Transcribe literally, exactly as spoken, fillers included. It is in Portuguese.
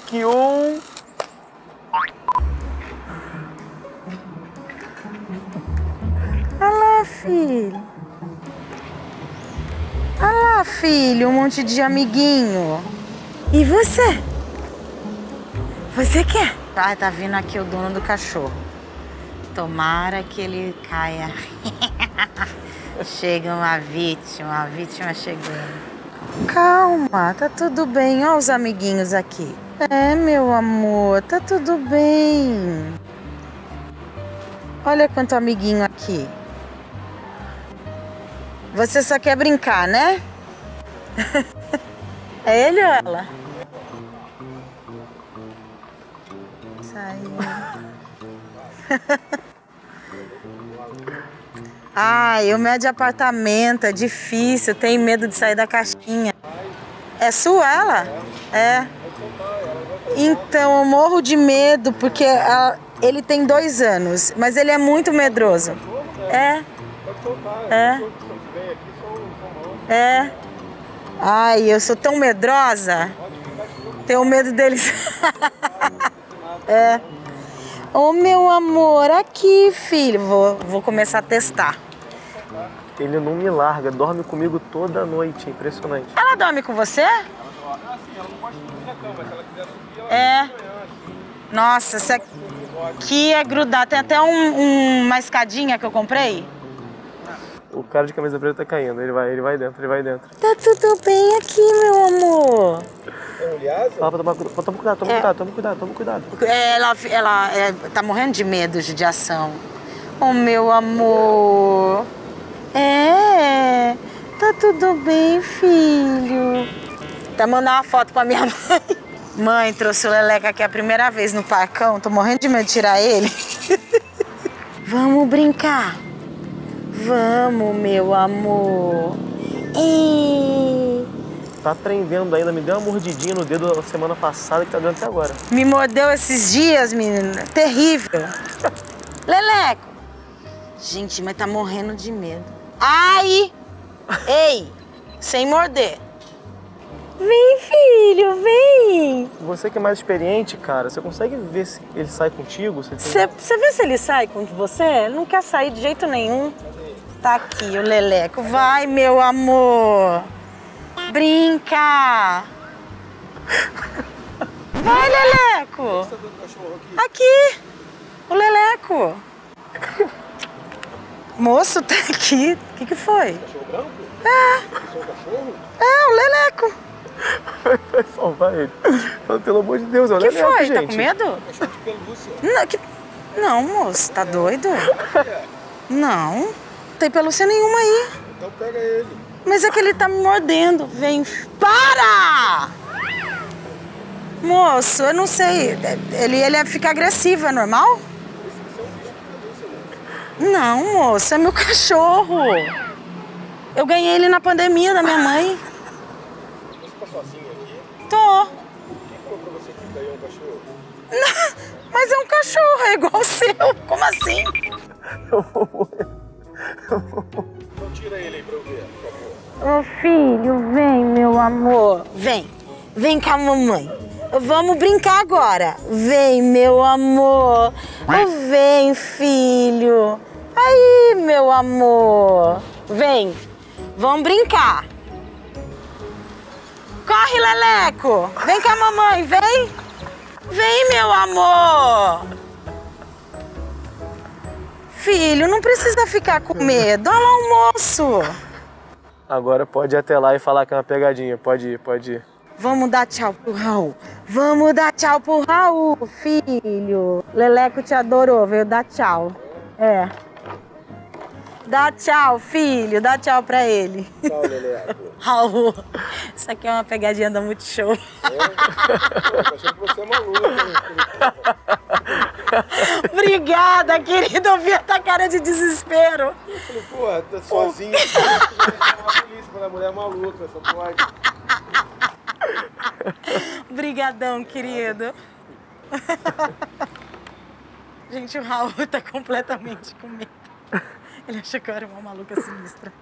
que um... Olha lá, filho. Olha lá, filho, um monte de amiguinho. E você? Você quer? Ah, tá vindo aqui o dono do cachorro. Tomara que ele caia. Chega uma vítima, uma vítima chegando. Calma, tá tudo bem. Olha os amiguinhos aqui. É, meu amor, tá tudo bem. Olha quanto amiguinho aqui. Você só quer brincar, né? É ele ou ela? Saiu. Ai, o meu é de apartamento, é difícil, tenho medo de sair da caixinha. É sua ela? É. Então, eu morro de medo porque a, ele tem dois anos, mas ele é muito medroso. É. É. É. Ai, eu sou tão medrosa. Tenho medo deles. É. Ô, meu amor, aqui, filho. Vou, vou começar a testar. Ele não me larga, dorme comigo toda noite, impressionante. Ela dorme com você? É. Nossa, essa aqui é grudar. Tem até um, um, uma escadinha que eu comprei. O cara de camisa preta tá caindo, ele vai, ele vai dentro, ele vai dentro. Tá tudo bem aqui, meu amor. Fala pra tomar cuidado, toma cuidado, toma É. cuidado, toma cuidado, toma cuidado. Ela, ela é, tá morrendo de medo de ação. Oh, meu amor. É, tá tudo bem, filho. Tá mandando uma foto pra minha mãe. Mãe, trouxe o Leleca aqui a primeira vez no parcão. Tô morrendo de medo de tirar ele. Vamos brincar. Vamos, meu amor. E... Tá aprendendo ainda, me deu uma mordidinha no dedo na semana passada que tá dando até agora. Me mordeu esses dias, menina. Terrível. Leleco. Gente, mas tá morrendo de medo. Ai! Ei! Sem morder. Vem, filho, vem! Você que é mais experiente, cara, você consegue ver se ele sai contigo? Você Você tem... vê se ele sai com você? Ele não quer sair de jeito nenhum. Tá aqui o Leleco. Vai, meu amor. Brinca. Vai, Leleco. Aqui. O Leleco. Moço, tá aqui. O que que foi? Cachorro branco? É. Seu cachorro? É, o Leleco. Vai salvar ele. Pelo amor de Deus, é o que Leleco, foi? gente. Tá com medo? Cachorro de pelúcia. Não, que... não, moço. Tá doido? Não. Não tem pelúcia nenhuma aí. Então pega ele. Mas é que ele tá me mordendo. Vem. Para! Moço, eu não sei. Ele, ele fica agressivo, é normal? Não, moço, é meu cachorro. Eu ganhei ele na pandemia da minha mãe. Você tá sozinho aqui? Tô. Quem falou pra você que ganhou um cachorro? Não, mas é um cachorro, é igual o seu. Como assim? Eu vou morrer. Eu vou morrer. Então tira ele aí pra eu ver, por favor. Ô filho, vem, meu amor. Vem, vem com a mamãe. Vamos brincar agora. Vem, meu amor. Vem, filho. Aí, meu amor. Vem, vamos brincar. Corre, Leleco. Vem com a mamãe, vem. Vem, meu amor. Filho, não precisa ficar com medo. Olha lá o moço. Agora pode ir até lá e falar que é uma pegadinha. Pode ir, pode ir. Vamos dar tchau pro Raul. Vamos dar tchau pro Raul, filho. Leleco te adorou, veio dar tchau. É. Dá tchau, filho. Dá tchau pra ele. Tchau, Leleco. Raul, isso aqui é uma pegadinha da Multishow. É? Pô, achei que você é maluco. Obrigada, querido. Eu vi a tua cara de desespero. Eu falei, pô, tá sozinho. Quando a mulher é maluca, só pode. Obrigadão, querido. Gente, o Raul tá completamente com medo. Ele achou que eu era uma maluca sinistra.